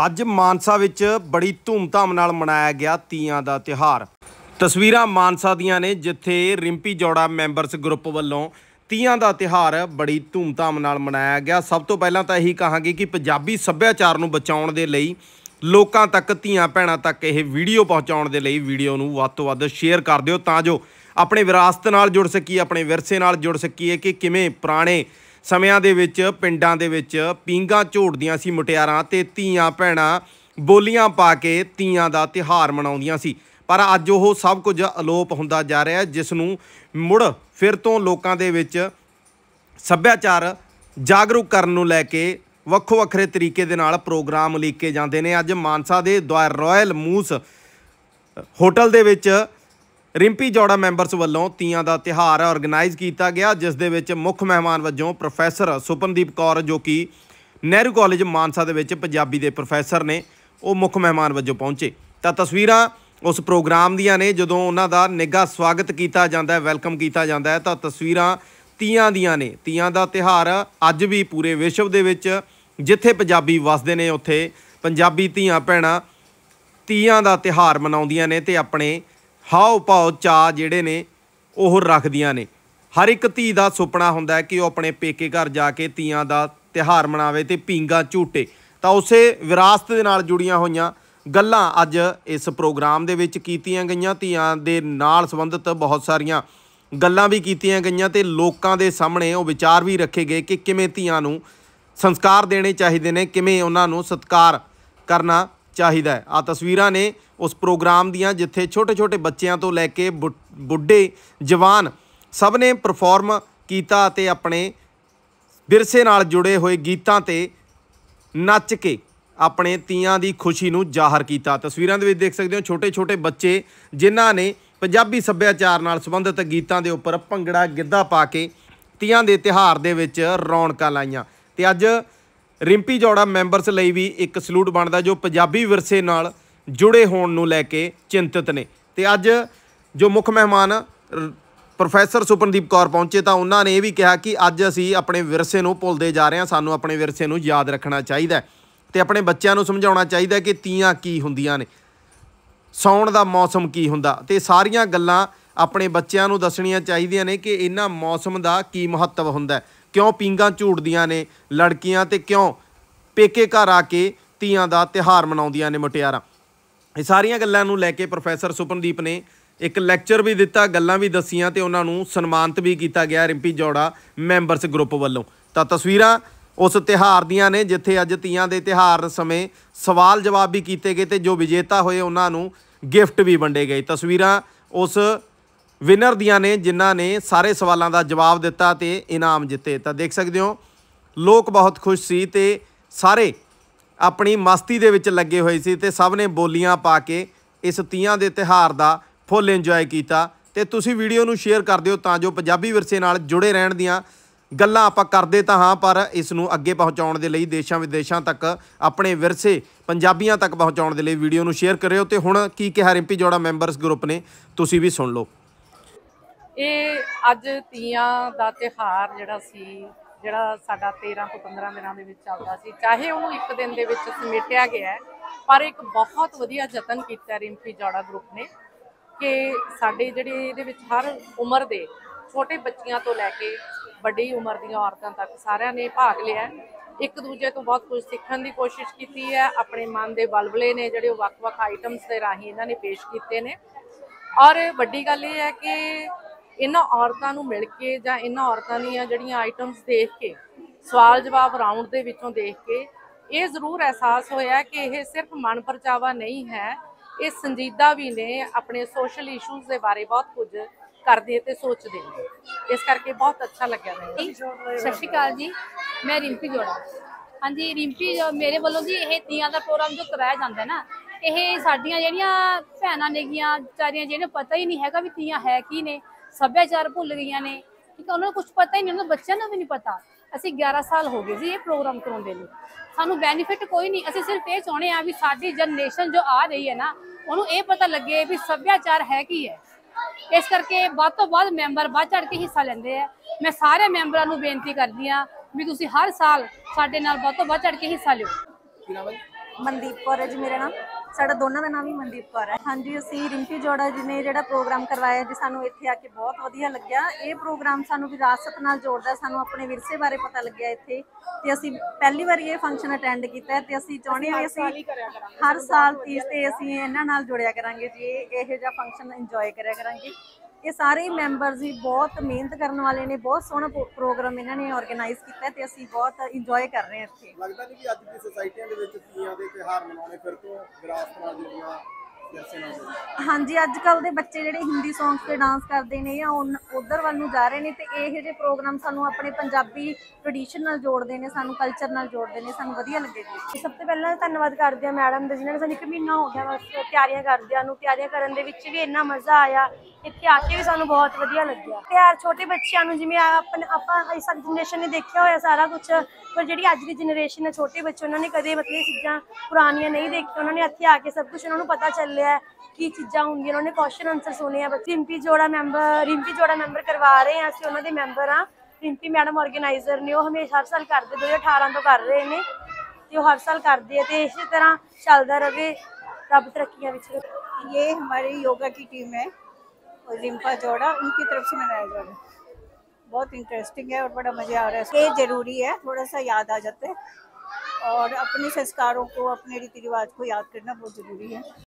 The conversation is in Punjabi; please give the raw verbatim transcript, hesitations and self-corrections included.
ਅੱਜ ਮਾਨਸਾ ਵਿੱਚ ਬੜੀ ਧੂਮਧਾਮ ਨਾਲ ਮਨਾਇਆ ਗਿਆ ਤੀਆਂ ਦਾ ਤਿਉਹਾਰ। ਤਸਵੀਰਾਂ ਮਾਨਸਾ ਦੀਆਂ ਨੇ ਜਿੱਥੇ ਰਿੰਪੀ ਜੋੜਾ ਮੈਂਬਰਸ ਗਰੁੱਪ ਵੱਲੋਂ ਤੀਆਂ ਦਾ ਤਿਉਹਾਰ ਬੜੀ ਧੂਮਧਾਮ ਨਾਲ ਮਨਾਇਆ ਗਿਆ। ਸਭ ਤੋਂ ਪਹਿਲਾਂ ਤਾਂ ਇਹੀ ਕਹਾਂਗੇ ਕਿ ਪੰਜਾਬੀ ਸੱਭਿਆਚਾਰ ਨੂੰ ਬਚਾਉਣ ਦੇ ਲਈ ਲੋਕਾਂ ਤੱਕ ਧੀਆਂ ਭੈਣਾਂ ਤੱਕ ਇਹ ਵੀਡੀਓ ਪਹੁੰਚਾਉਣ ਦੇ ਲਈ ਵੀਡੀਓ ਨੂੰ ਵੱਧ ਤੋਂ ਵੱਧ ਸ਼ੇਅਰ ਕਰ ਦਿਓ ਤਾਂ ਜੋ ਆਪਣੇ ਵਿਰਾਸਤ ਨਾਲ ਜੁੜ ਸਕੀਏ, ਆਪਣੇ ਵਿਰਸੇ ਨਾਲ ਜੁੜ ਸਕੀਏ ਕਿ ਕਿਵੇਂ ਪੁਰਾਣੇ ਸਮਿਆਂ ਦੇ ਵਿੱਚ ਪਿੰਡਾਂ ਦੇ ਵਿੱਚ ਪੀਂਘਾਂ ਝੋੜਦੀਆਂ ਸੀ ਮੁਟਿਆਰਾਂ ਤੇ ਧੀਆਂ ਭੈਣਾਂ ਬੋਲੀਆਂ ਪਾ ਕੇ ਤੀਆਂ ਦਾ ਤਿਉਹਾਰ ਮਨਾਉਂਦੀਆਂ ਸੀ। ਪਰ ਅੱਜ ਉਹ ਸਭ ਕੁਝ ਅਲੋਪ ਹੁੰਦਾ ਜਾ ਰਿਹਾ, ਜਿਸ ਨੂੰ ਮੁੜ ਫਿਰ ਤੋਂ ਲੋਕਾਂ ਦੇ ਵਿੱਚ ਸੱਭਿਆਚਾਰ ਜਾਗਰੂਕ ਕਰਨ ਨੂੰ ਲੈ ਕੇ ਵੱਖੋ ਵੱਖਰੇ ਤਰੀਕੇ ਦੇ ਨਾਲ ਪ੍ਰੋਗਰਾਮ ਉਲੀਕੇ ਜਾਂਦੇ ਨੇ। ਅੱਜ ਮਾਨਸਾ ਦੇ ਰਾਇਲ ਮੂਸ ਹੋਟਲ ਦੇ ਵਿੱਚ ਰਿੰਪੀ ਜੋੜਾ ਮੈਂਬਰਸ ਵੱਲੋਂ ਤੀਆਂ ਦਾ ਤਿਉਹਾਰ ਆਰਗੇਨਾਈਜ਼ ਕੀਤਾ ਗਿਆ, ਜਿਸ ਦੇ ਵਿੱਚ ਮੁੱਖ ਮਹਿਮਾਨ ਵਜੋਂ ਪ੍ਰੋਫੈਸਰ ਸੁਪਨਦੀਪ ਕੌਰ ਜੋ ਕਿ ਨਹਿਰੂ ਕਾਲਜ ਮਾਨਸਾ ਦੇ ਵਿੱਚ ਪੰਜਾਬੀ ਦੇ ਪ੍ਰੋਫੈਸਰ ਨੇ, ਉਹ ਮੁੱਖ ਮਹਿਮਾਨ ਵਜੋਂ ਪਹੁੰਚੇ। ਤਾਂ ਤਸਵੀਰਾਂ ਉਸ ਪ੍ਰੋਗਰਾਮ ਦੀਆਂ ਨੇ ਜਦੋਂ ਉਹਨਾਂ ਦਾ ਨਿੱਘਾ ਸਵਾਗਤ ਕੀਤਾ ਜਾਂਦਾ ਹੈ, ਵੈਲਕਮ ਕੀਤਾ ਜਾਂਦਾ ਹੈ। ਤਾਂ ਤਸਵੀਰਾਂ ਤੀਆਂ ਦੀਆਂ ਨੇ। ਤੀਆਂ ਦਾ ਤਿਉਹਾਰ ਅੱਜ ਵੀ ਪੂਰੇ ਵਿਸ਼ਵ ਦੇ ਵਿੱਚ ਜਿੱਥੇ ਪੰਜਾਬੀ ਵਸਦੇ ਨੇ ਉੱਥੇ ਪੰਜਾਬੀ ਧੀਆਂ ਭੈਣਾਂ ਤੀਆਂ ਦਾ ਤਿਉਹਾਰ ਮਨਾਉਂਦੀਆਂ ਨੇ ਤੇ ਆਪਣੇ ਹਾਉ ਭਾਉ ਚਾਅ ਜਿਹੜੇ ਨੇ ਉਹ ਰੱਖਦੀਆਂ ਨੇ। ਹਰ ਇੱਕ ਧੀ ਦਾ ਸੁਪਨਾ ਹੁੰਦਾ ਹੈ ਕਿ ਉਹ ਆਪਣੇ ਪੇਕੇ ਘਰ ਜਾ ਕੇ ਤੀਆਂ ਦਾ ਤਿਉਹਾਰ ਮਨਾਵੇ ਤੇ ਪੀਂਘਾਂ ਝੂਟੇ। ਤਾਂ ਉਸੇ ਵਿਰਾਸਤ ਦੇ ਨਾਲ ਜੁੜੀਆਂ ਹੋਈਆਂ ਗੱਲਾਂ ਅੱਜ ਇਸ ਪ੍ਰੋਗਰਾਮ ਦੇ ਵਿੱਚ ਕੀਤੀਆਂ ਗਈਆਂ। ਧੀਆਂ ਦੇ ਨਾਲ ਸੰਬੰਧਿਤ ਬਹੁਤ ਸਾਰੀਆਂ ਗੱਲਾਂ ਵੀ ਕੀਤੀਆਂ ਗਈਆਂ ਤੇ ਲੋਕਾਂ ਦੇ ਸਾਹਮਣੇ ਉਹ ਵਿਚਾਰ ਵੀ ਰੱਖੇ ਗਏ ਕਿ ਕਿਵੇਂ ਧੀਆਂ ਨੂੰ ਸੰਸਕਾਰ ਦੇਣੇ ਚਾਹੀਦੇ ਨੇ, ਕਿਵੇਂ ਉਹਨਾਂ ਨੂੰ ਸਤਿਕਾਰ ਕਰਨਾ ਚਾਹੀਦਾ ਹੈ। ਆ ਤਸਵੀਰਾਂ ਨੇ ਉਸ ਪ੍ਰੋਗਰਾਮ ਦੀਆਂ ਜਿੱਥੇ ਛੋਟੇ ਛੋਟੇ ਬੱਚਿਆਂ ਤੋਂ ਲੈ ਕੇ ਬੁੱਢੇ ਜਵਾਨ ਸਭ ਨੇ ਪਰਫਾਰਮ ਕੀਤਾ ਅਤੇ ਆਪਣੇ ਵਿਰਸੇ ਨਾਲ ਜੁੜੇ ਹੋਏ ਗੀਤਾਂ 'ਤੇ ਨੱਚ ਕੇ ਆਪਣੇ ਤੀਆਂ ਦੀ ਖੁਸ਼ੀ ਨੂੰ ਜ਼ਾਹਰ ਕੀਤਾ। ਤਸਵੀਰਾਂ ਦੇ ਵਿੱਚ ਦੇਖ ਸਕਦੇ ਹੋ ਛੋਟੇ ਛੋਟੇ ਬੱਚੇ ਜਿਨ੍ਹਾਂ ਨੇ ਪੰਜਾਬੀ ਸੱਭਿਆਚਾਰ ਨਾਲ ਸੰਬੰਧਿਤ ਗੀਤਾਂ ਦੇ ਉੱਪਰ ਭੰਗੜਾ ਗਿੱਧਾ ਪਾ ਕੇ ਤੀਆਂ ਦੇ ਤਿਉਹਾਰ ਦੇ ਵਿੱਚ ਰੌਣਕਾਂ ਲਾਈਆਂ। ਤੇ ਅੱਜ ਰਿੰਪੀ ਜੋੜਾ ਮੈਂਬਰਸ ਲਈ ਵੀ ਇੱਕ ਸਲੂਟ ਬਣਦਾ ਜੋ ਪੰਜਾਬੀ ਵਿਰਸੇ ਨਾਲ ਜੁੜੇ ਹੋਣ ਨੂੰ ਲੈ ਕੇ ਚਿੰਤਿਤ ਨੇ। ਤੇ ਅੱਜ ਜੋ ਮੁੱਖ ਮਹਿਮਾਨ ਪ੍ਰੋਫੈਸਰ ਸੁਪਨਦੀਪ ਕੌਰ ਪਹੁੰਚੇ ਤਾਂ ਉਹਨਾਂ ਨੇ ਇਹ ਵੀ ਕਿਹਾ ਕਿ ਅੱਜ ਅਸੀਂ ਆਪਣੇ ਵਿਰਸੇ ਨੂੰ ਭੁੱਲਦੇ ਜਾ ਰਹੇ ਹਾਂ, ਸਾਨੂੰ ਆਪਣੇ ਵਿਰਸੇ ਨੂੰ ਯਾਦ ਰੱਖਣਾ ਚਾਹੀਦਾ ਤੇ ਆਪਣੇ ਬੱਚਿਆਂ ਨੂੰ ਸਮਝਾਉਣਾ ਚਾਹੀਦਾ ਕਿ ਤੀਆਂ ਕੀ ਹੁੰਦੀਆਂ ਨੇ, ਸਾਉਣ ਦਾ ਮੌਸਮ ਕੀ ਹੁੰਦਾ ਤੇ ਸਾਰੀਆਂ ਗੱਲਾਂ ਆਪਣੇ ਬੱਚਿਆਂ ਨੂੰ ਦੱਸਣੀਆਂ ਚਾਹੀਦੀਆਂ ਨੇ ਕਿ ਇਹਨਾਂ ਮੌਸਮ ਦਾ ਕੀ ਮਹੱਤਵ ਹੁੰਦਾ, ਕਿਉਂ ਪੀਂਘਾਂ ਝੂਟਦੀਆਂ ਨੇ ਲੜਕੀਆਂ ਤੇ ਕਿਉਂ ਪੇਕੇ ਘਰ ਆ ਕੇ ਤੀਆਂ ਦਾ ਤਿਉਹਾਰ ਮਨਾਉਂਦੀਆਂ ਨੇ ਮੁਟਿਆਰਾਂ। ਇਹ ਸਾਰੀਆਂ ਗੱਲਾਂ ਨੂੰ ਲੈ ਕੇ ਪ੍ਰੋਫੈਸਰ ਸੁਪਨਦੀਪ ਨੇ ਇੱਕ ਲੈਕਚਰ ਵੀ ਦਿੱਤਾ, ਗੱਲਾਂ ਵੀ ਦੱਸੀਆਂ ਤੇ ਉਹਨਾਂ ਨੂੰ ਸਨਮਾਨਿਤ ਵੀ ਕੀਤਾ ਗਿਆ ਰਿੰਪੀ ਜੋੜਾ ਮੈਂਬਰਸ ਗਰੁੱਪ ਵੱਲੋਂ। ਤਾਂ ਤਸਵੀਰਾਂ ਉਸ ਤਿਉਹਾਰ ਦੀਆਂ ਨੇ ਜਿੱਥੇ ਅੱਜ ਤੀਆਂ ਦੇ ਤਿਉਹਾਰ ਸਮੇਂ ਸਵਾਲ ਜਵਾਬ ਵੀ ਕੀਤੇ ਗਏ ਤੇ ਜੋ ਵਿਜੇਤਾ ਹੋਏ ਉਹਨਾਂ ਨੂੰ ਗਿਫਟ ਵੀ ਵੰਡੇ ਗਏ। ਤਸਵੀਰਾਂ ਉਸ ਵਿਨਰ ਦੀਆਂ ਨੇ ਜਿਨ੍ਹਾਂ ਨੇ ਸਾਰੇ ਸਵਾਲਾਂ ਦਾ ਜਵਾਬ ਦਿੱਤਾ ਤੇ ਇਨਾਮ ਜਿੱਤੇ। ਤਾਂ ਦੇਖ ਸਕਦੇ ਹੋ ਲੋਕ ਬਹੁਤ ਖੁਸ਼ ਸੀ ਤੇ ਸਾਰੇ ਆਪਣੀ ਮਸਤੀ ਦੇ ਵਿੱਚ ਲੱਗੇ ਹੋਏ ਸੀ ਤੇ ਸਭ ਨੇ ਬੋਲੀਆਂ ਪਾ ਕੇ ਇਸ ਤੀਆਂ ਦੇ ਤਿਉਹਾਰ ਦਾ ਫੁੱਲ ਇੰਜੋਏ ਕੀਤਾ। ਤੇ ਤੁਸੀਂ ਵੀਡੀਓ ਨੂੰ ਸ਼ੇਅਰ ਕਰ ਦਿਓ ਤਾਂ ਜੋ ਪੰਜਾਬੀ ਵਿਰਸੇ ਨਾਲ ਜੁੜੇ ਰਹਿਣ ਦੀਆਂ ਗੱਲਾਂ ਆਪਾਂ ਕਰਦੇ ਤਾਂ ਹਾਂ, ਪਰ ਇਸ ਨੂੰ ਅੱਗੇ ਪਹੁੰਚਾਉਣ ਦੇ ਲਈ ਦੇਸ਼ਾਂ ਵਿਦੇਸ਼ਾਂ ਤੱਕ ਆਪਣੇ ਵਿਰਸੇ ਪੰਜਾਬੀਆਂ ਤੱਕ ਪਹੁੰਚਾਉਣ ਦੇ ਲਈ ਵੀਡੀਓ ਨੂੰ ਸ਼ੇਅਰ ਕਰਿਓ। ਤੇ ਹੁਣ ਕੀ ਕਿਹਾ ਰਿੰਪੀ ਜੋੜਾ ਮੈਂਬਰਸ ਗਰੁੱਪ ਨੇ ਤੁਸੀਂ ਵੀ ਸੁਣ ਲਓ। ਇਹ ਅੱਜ ਤੀਆਂ ਦਾ ਤਿਉਹਾਰ ਜਿਹੜਾ ਸੀ ਜਿਹੜਾ ਸਾਡਾ ਤੇਰਾਂ ਤੋਂ ਪੰਦਰਾਂ ਦਿਨਾਂ ਦੇ ਵਿੱਚ ਚੱਲਦਾ ਸੀ, ਚਾਹੇ ਉਹਨੂੰ ਇੱਕ ਦਿਨ ਦੇ ਵਿੱਚ ਸਮੇਟਿਆ ਗਿਆ ਹੈ, ਪਰ ਇੱਕ ਬਹੁਤ ਵਧੀਆ ਯਤਨ ਕੀਤਾ ਰਿੰਪੀ ਜੋੜਾ ਗਰੁੱਪ ਨੇ ਕਿ ਸਾਡੇ ਜਿਹੜੇ ਇਹਦੇ ਵਿੱਚ ਹਰ ਉਮਰ ਦੇ ਛੋਟੇ ਬੱਚਿਆਂ ਤੋਂ ਲੈ ਕੇ ਵੱਡੀ ਉਮਰ ਦੀਆਂ ਔਰਤਾਂ ਤੱਕ ਸਾਰਿਆਂ ਨੇ ਭਾਗ ਲਿਆ। ਇੱਕ ਦੂਜੇ ਤੋਂ ਬਹੁਤ ਕੁਝ ਸਿੱਖਣ ਦੀ ਕੋਸ਼ਿਸ਼ ਕੀਤੀ ਹੈ। ਆਪਣੇ ਮਨ ਦੇ ਬਲਬਲੇ ਨੇ ਜਿਹੜੇ ਉਹ ਵੱਖ-ਵੱਖ ਆਈਟਮਸ ਦੇ ਰਾਹੀਂ ਇਹਨਾਂ ਨੇ ਪੇਸ਼ ਕੀਤੇ ਨੇ। ਔਰ ਵੱਡੀ ਗੱਲ ਇਹ ਹੈ ਕਿ ਇਹਨਾਂ ਔਰਤਾਂ ਨੂੰ ਮਿਲ ਕੇ ਜਾਂ ਇਹਨਾਂ ਔਰਤਾਂ ਦੀਆਂ ਜਿਹੜੀਆਂ ਆਈਟਮਸ ਦੇਖ ਕੇ ਸਵਾਲ ਜਵਾਬ ਰਾਊਂਡ ਦੇ ਵਿੱਚੋਂ ਦੇਖ ਕੇ ਇਹ ਜ਼ਰੂਰ ਅਹਿਸਾਸ ਹੋਇਆ ਕਿ ਇਹ ਸਿਰਫ ਮਨ ਪਰਚਾਵਾ ਨਹੀਂ ਹੈ, ਇਹ ਸੰਜੀਦਾ ਵੀ ਨੇ, ਆਪਣੇ ਸੋਸ਼ਲ ਇਸ਼ੂਜ਼ ਦੇ ਬਾਰੇ ਬਹੁਤ ਕੁਝ ਕਰਦੇ ਤੇ ਸੋਚਦੇ ਨੇ। ਇਸ ਕਰਕੇ ਬਹੁਤ ਅੱਛਾ ਲੱਗਿਆ ਮੈਨੂੰ। ਸਤਿ ਸ਼੍ਰੀ ਅਕਾਲ ਜੀ, ਮੈਂ ਰਿੰਪੀ ਜੋੜਾ। ਹਾਂਜੀ, ਰਿੰਪੀ ਮੇਰੇ ਵੱਲੋਂ ਜੀ ਇਹ ਤੀਆਂ ਦਾ ਪ੍ਰੋਗਰਾਮ ਜੋ ਕਰਾਇਆ ਜਾਂਦਾ ਨਾ, ਇਹ ਸਾਡੀਆਂ ਜਿਹੜੀਆਂ ਭੈਣਾਂ ਨੇਗੀਆਂ ਵਿਚਾਰੀਆਂ ਜਿਹਨੂੰ ਪਤਾ ਹੀ ਨਹੀਂ ਹੈਗਾ ਵੀ ਤੀਆਂ ਹੈ ਕੀ ਨੇ, ਸੱਭਿਆਚਾਰ ਭੁੱਲ ਗਈਆਂ ਨੇ, ਠੀਕ ਹੈ, ਉਹਨਾਂ ਨੂੰ ਕੁਛ ਪਤਾ ਹੀ ਨਹੀਂ, ਉਹਨਾਂ ਬੱਚਿਆਂ ਨੂੰ ਵੀ ਨਹੀਂ ਪਤਾ। ਅਸੀਂ ਗਿਆਰਾਂ ਸਾਲ ਹੋ ਗਏ ਜੀ ਇਹ ਪ੍ਰੋਗਰਾਮ ਕਰਾਉਂਦੇ ਨੂੰ, ਸਾਨੂੰ ਬੈਨੀਫਿਟ ਕੋਈ ਨਹੀਂ। ਅਸੀਂ ਸਿਰਫ ਇਹ ਚਾਹੁੰਦੇ ਹਾਂ ਵੀ ਸਾਡੀ ਜਨਰੇਸ਼ਨ ਜੋ ਆ ਰਹੀ ਹੈ ਨਾ ਉਹਨੂੰ ਇਹ ਪਤਾ ਲੱਗੇ ਵੀ ਸੱਭਿਆਚਾਰ ਹੈ ਕੀ ਹੈ। ਇਸ ਕਰਕੇ ਵੱਧ ਤੋਂ ਵੱਧ ਮੈਂਬਰ ਵੱਧ ਚੜ ਕੇ ਹਿੱਸਾ ਲੈਂਦੇ ਆ। ਮੈਂ ਸਾਰੇ ਮੈਂਬਰਾਂ ਨੂੰ ਬੇਨਤੀ ਕਰਦੀ ਹਾਂ ਵੀ ਤੁਸੀਂ ਹਰ ਸਾਲ ਸਾਡੇ ਨਾਲ ਵੱਧ ਤੋਂ ਵੱਧ ਚੜ ਕੇ ਹਿੱਸਾ ਲਿਓ। ਮਨਦੀਪ ਕੌਰ ਹੈ ਜੀ ਮੇਰਾ ਨਾਮ। ਸਾਡਾ ਦੋਨਾਂ ਦਾ ਨਾਮ ਹੀ ਮਨਦੀਪ ਕੌਰ ਹੈ। ਹਾਂਜੀ, ਅਸੀਂ ਰਿੰਪੀ ਜੋੜਾ ਜੀ ਨੇ ਜਿਹੜਾ ਪ੍ਰੋਗਰਾਮ ਕਰਵਾਇਆ ਜੀ, ਸਾਨੂੰ ਇੱਥੇ ਆ ਕੇ ਬਹੁਤ ਵਧੀਆ ਲੱਗਿਆ। ਇਹ ਪ੍ਰੋਗਰਾਮ ਸਾਨੂੰ ਵਿਰਾਸਤ ਨਾਲ ਜੋੜਦਾ, ਸਾਨੂੰ ਆਪਣੇ ਵਿਰਸੇ ਬਾਰੇ ਪਤਾ ਲੱਗਿਆ ਇੱਥੇ, ਤੇ ਅਸੀਂ ਪਹਿਲੀ ਵਾਰੀ ਇਹ ਫੰਕਸ਼ਨ ਅਟੈਂਡ ਕੀਤਾ ਤੇ ਅਸੀਂ ਚਾਹੁੰਦੇ ਹਾਂ ਕਿ ਅਸੀਂ ਹਰ ਸਾਲ ਤੀਜ ਤੇ ਅਸੀਂ ਇਹਨਾਂ ਨਾਲ ਜੁੜਿਆ ਕਰਾਂਗੇ ਜੀ, ਇਹੋ ਜਿਹਾ ਫੰਕਸ਼ਨ ਇੰਜੋਏ ਕਰਿਆ ਕਰਾਂਗੇ। ਇਹ ਸਾਰੇ ਮੈਂਬਰਸ ਹੀ ਬਹੁਤ ਮਿਹਨਤ ਕਰਨ ਵਾਲੇ ਨੇ, ਬਹੁਤ ਸੋਹਣਾ ਪ੍ਰੋਗਰਾਮ ਇਹਨਾਂ ਨੇ ਆਰਗੇਨਾਈਜ਼ ਕੀਤਾ ਤੇ ਅਸੀਂ ਬਹੁਤ ਇੰਜੋਏ ਕਰ ਰਹੇ ਹਾਂ ਇੱਥੇ। ਲੱਗਦਾ ਨਹੀਂ ਕਿ ਅੱਜ ਦੀ ਸੁਸਾਇਟੀਆਂ ਦੇ ਵਿੱਚ ਤੀਆਂ ਦੇ ਤਿਉਹਾਰ ਮਨਾਉਣੇ ਫਿਰ ਤੋਂ ਵਿਰਾਸਤ ਨਾਲ ਜੁੜੀਆਂ? ਹਾਂਜੀ, ਅੱਜ ਕੱਲ੍ਹ ਦੇ ਬੱਚੇ ਜਿਹੜੇ ਹਿੰਦੀ ਸੌਂਗਸ 'ਤੇ ਡਾਂਸ ਕਰਦੇ ਨੇ ਜਾਂ ਉਧਰ ਵੱਲ ਨੂੰ ਜਾ ਰਹੇ ਨੇ, ਤੇ ਇਹੋ ਜਿਹੇ ਪ੍ਰੋਗਰਾਮ ਸਾਨੂੰ ਆਪਣੇ ਪੰਜਾਬੀ ਟ੍ਰੈਡੀਸ਼ਨ ਨਾਲ ਜੋੜਦੇ ਨੇ, ਸਾਨੂੰ ਕਲਚਰ ਨਾਲ ਜੋੜਦੇ ਨੇ, ਸਾਨੂੰ ਵਧੀਆ ਲੱਗੇ ਜੀ। ਸਭ ਤੋਂ ਪਹਿਲਾਂ ਧੰਨਵਾਦ ਕਰਦੇ ਹਾਂ ਮੈਡਮ ਦਾ, ਜਿਨ੍ਹਾਂ ਨੇ ਸਾਨੂੰ ਇੱਕ ਮਹੀਨਾ ਹੋ ਗਿਆ ਬਸ ਤਿਆਰੀਆਂ ਕਰਦਿਆਂ ਨੂੰ। ਤਿਆਰੀਆਂ ਕਰਨ ਦੇ ਵਿੱਚ ਵੀ ਇੰਨਾ ਮਜ਼ਾ ਆਇਆ, ਇੱਥੇ ਆ ਕੇ ਵੀ ਸਾਨੂੰ ਬਹੁਤ ਵਧੀਆ ਲੱਗਿਆ। ਤਿਉਹਾਰ ਛੋਟੇ ਬੱਚਿਆਂ ਨੂੰ, ਜਿਵੇਂ ਆਪਣੇ ਆਪਾਂ ਸਾਡੀ ਜਨਰੇਸ਼ਨ ਨੇ ਦੇਖਿਆ ਹੋਇਆ ਸਾਰਾ ਕੁਛ, ਪਰ ਜਿਹੜੀ ਅੱਜ ਦੀ ਜਨਰੇਸ਼ਨ ਹੈ, ਛੋਟੇ ਬੱਚੇ, ਉਹਨਾਂ ਨੇ ਕਦੇ ਮਤਲਬ ਇਹ ਚੀਜ਼ਾਂ ਪੁਰਾਣੀਆਂ ਨਹੀਂ ਦੇਖੀਆਂ। ਉਹਨਾਂ ਨੇ ਇੱਥੇ ਆ ਕੇ ਸਭ ਕੁਛ ਉਹਨਾਂ ਨੂੰ ਪਤਾ ਚੱਲਿਆ ਕੀ ਚੀਜ਼ਾਂ ਹੁੰਦੀਆਂ, ਉਹਨਾਂ ਨੇ ਕੁਐਸਚਨ ਆਨਸਰ ਸੁਣੇ ਆ। ਰਿੰਪੀ ਜੋੜਾ ਮੈਂਬਰ ਰਿੰਪੀ ਜੋੜਾ ਮੈਂਬਰ ਕਰਵਾ ਰਹੇ ਹਾਂ, ਅਸੀਂ ਉਹਨਾਂ ਦੇ ਮੈਂਬਰ ਹਾਂ। ਰਿੰਪੀ ਮੈਡਮ ਆਰਗੇਨਾਈਜ਼ਰ ਨੇ, ਉਹ ਹਮੇਸ਼ਾ ਹਰ ਸਾਲ ਕਰਦੇ, ਦੋ ਹਜ਼ਾਰ ਅਠਾਰਾਂ ਤੋਂ ਕਰ ਰਹੇ ਨੇ ਤੇ ਉਹ ਹਰ साल करते हैं, तो इसी तरह चलता रहे, रब तरक्कियां विच। ये हमारी योगा की टीम है और रिंपा जोड़ा, उनकी तरफ से मनाया जा रहा है। बहुत इंटरेस्टिंग है और बड़ा मज़ा आ रहा है। ये ज़रूरी है, थोड़ा सा याद आ जाता है, और अपने संस्कारों को, अपने रीति रिवाज को याद करना बहुत ज़रूरी है।